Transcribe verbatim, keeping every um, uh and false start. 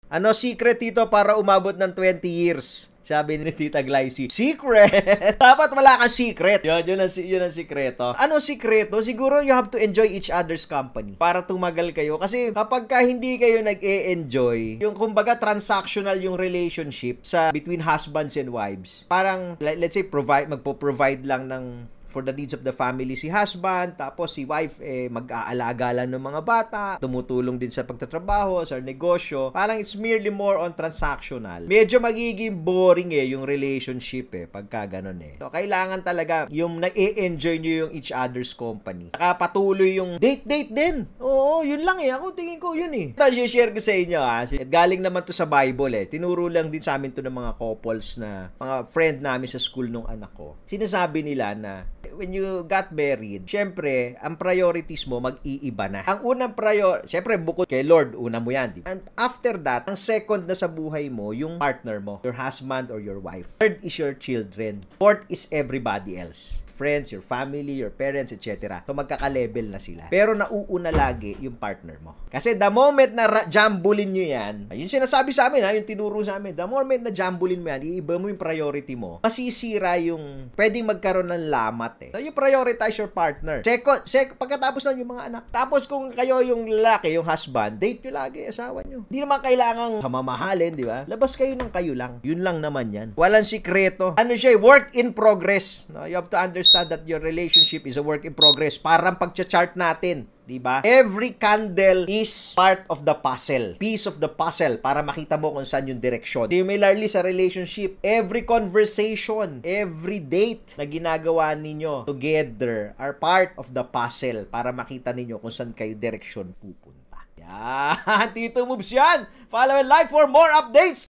Ano secret dito para umabot ng twenty years? Sabi ni Tita Glycy, secret! Dapat wala kang secret. Yun, yun ang, yun ang sikreto. Ano sikreto? Siguro you have to enjoy each other's company para tumagal kayo. Kasi kapag ka hindi kayo nag-e-enjoy, yung kumbaga transactional yung relationship sa between husbands and wives, parang let's say provide magpo-provide lang ng for the needs of the family si husband, tapos si wife eh mag-aalaga lang ng mga bata, tumutulong din sa pagtatrabaho, sa negosyo. Parang it's merely more on transactional. Medyo magiging boring eh yung relationship eh pagka ganun eh. So kailangan talaga yung na-e-enjoy nyo yung each other's company. Saka patuloy yung date-date din. Oo, yun lang eh. Ako tingin ko yun eh. Ito, share ko sa inyo ha. Galing naman to sa Bible eh. Tinuro lang din sa amin to ng mga couples na mga friend namin sa school nung anak ko. Sinasabi nila na when you got married, syempre, ang priorities mo mag-iiba na. Ang unang prior, syempre, bukod kay Lord, una mo yan. Diba? And after that, ang second na sa buhay mo, yung partner mo, your husband or your wife. Third is your children. Fourth is everybody else. Friends, your family, your parents, et cetera. So, magkaka-level na sila. Pero nauuna lagi yung partner mo. Kasi the moment na jambulin nyo yan, yung sinasabi sa amin, ha, yung tinuro sa amin, the moment na jambulin mo yan, iiba mo yung priority mo, masisira yung pwedeng magkaroon ng lamat eh. So, you prioritize your partner. Second, sec pagkatapos na yung mga anak. Tapos kung kayo yung lalaki, yung husband, date nyo lagi, asawa nyo. Hindi naman kailangang kamamahalin, di ba? Labas kayo ng kayo lang. Yun lang naman yan. Walang sikreto. Ano siya, work in progress. No? You have to understand that your relationship is a work in progress. Parang pagcha-chart natin, diba? Every candle is part of the puzzle. Piece of the puzzle para makita mo kung saan yung direksyon. Similarly sa relationship, every conversation, every date na ginagawa ninyo together are part of the puzzle para makita ninyo kung saan kayo direksyon pupunta. Yan! Tito Moves yan! Follow and like for more updates!